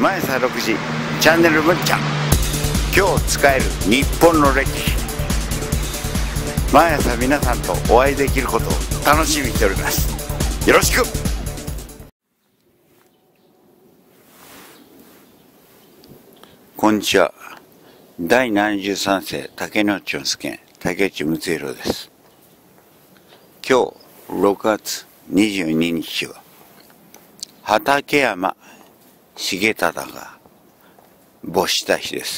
毎朝6時チャンネルぶっちゃん、今日使える日本の歴史。毎朝皆さんとお会いできることを楽しみにしております。よろしく。こんにちは。第73世竹野内の助竹内睦弘です。今日6月22日は畠山重忠が没した日です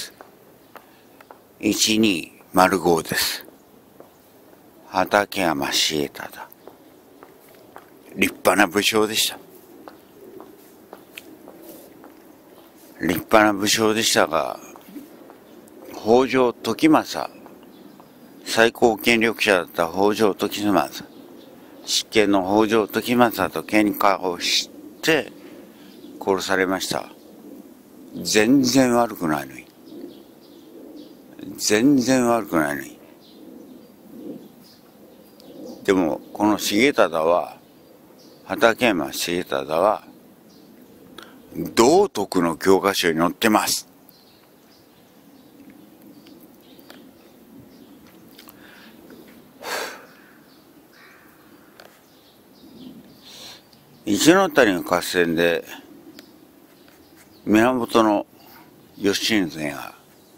。1205です。畠山重忠、立派な武将でした。立派な武将でしたが、北条時政、最高権力者だった北条時政、執権の北条時政と喧嘩をして殺されました。全然悪くないのに。全然悪くないのに。でもこの重忠は、畠山重忠は道徳の教科書に載ってます。一ノ谷の合戦で源義経が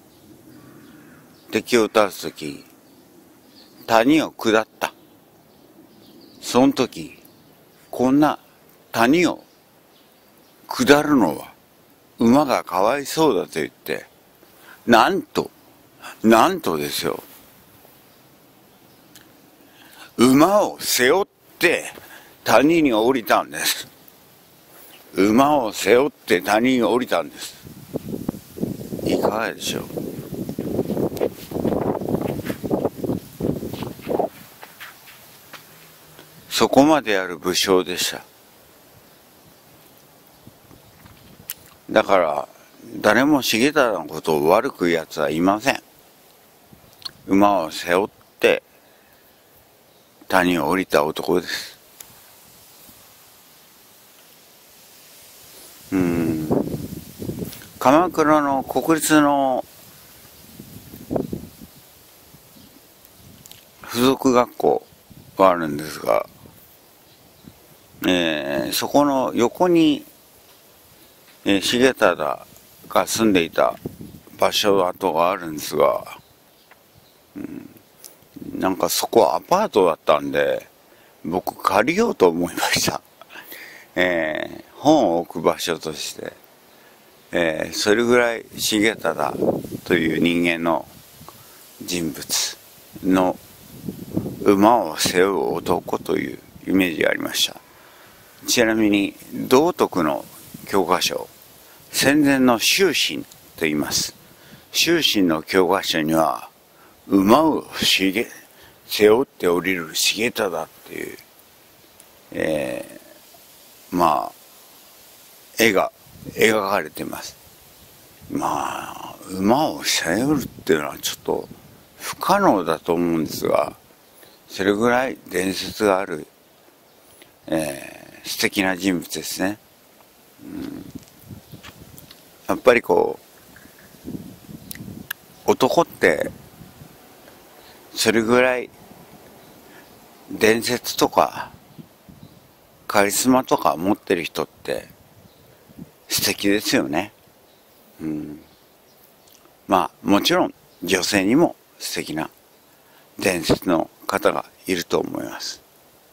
敵を倒すとき、谷を下った。その時、こんな谷を下るのは馬がかわいそうだと言って、なんとですよ、馬を背負って谷に降りたんです。馬を背負って谷に降りたんです。いかがでしょう。そこまでやる武将でした。だから誰も重忠のことを悪く言うやつはいません。馬を背負って谷を降りた男です。鎌倉の国立の附属学校があるんですが、そこの横に、重忠が住んでいた場所跡があるんですが、なんかそこはアパートだったんで、僕借りようと思いました。本を置く場所として、それぐらい重忠という人間の人物の馬を背負う男というイメージがありました。ちなみに道徳の教科書、戦前の修身と言います。修身の教科書には馬を背負って降りる重忠っていう、絵が描かれています。馬を背負うっていうのはちょっと不可能だと思うんですが、それぐらい伝説がある、素敵な人物ですね。やっぱり男ってそれぐらい伝説とかカリスマとか持ってる人って素敵ですよね。もちろん女性にも素敵な伝説の方がいると思います。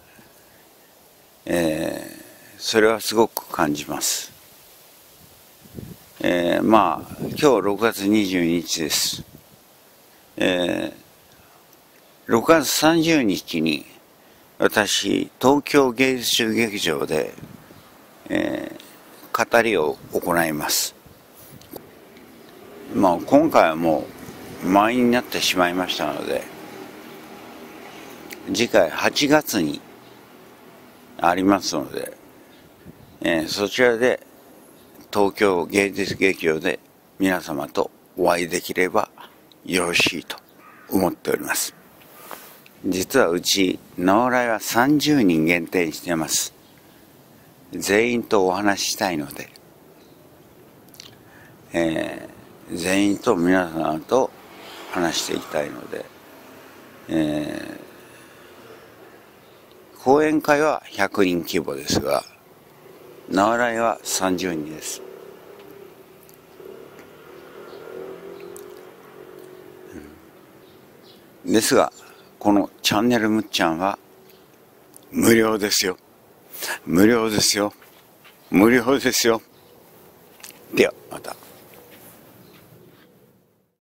それはすごく感じます。今日6月22日です。6月30日に私、東京芸術集劇場で、語りを行います。今回はもう満員になってしまいましたので、次回8月にありますので、そちらで東京芸術劇場で皆様とお会いできればよろしいと思っております。実はうち直来は30人限定にしてます。全員とお話ししたいので、 全員と皆さんと話していきたいので、講演会は100人規模ですが、縄来は30人です。ですが、このチャンネルむっちゃんは無料ですよ。無料ですよ。無料ですよ。では、また。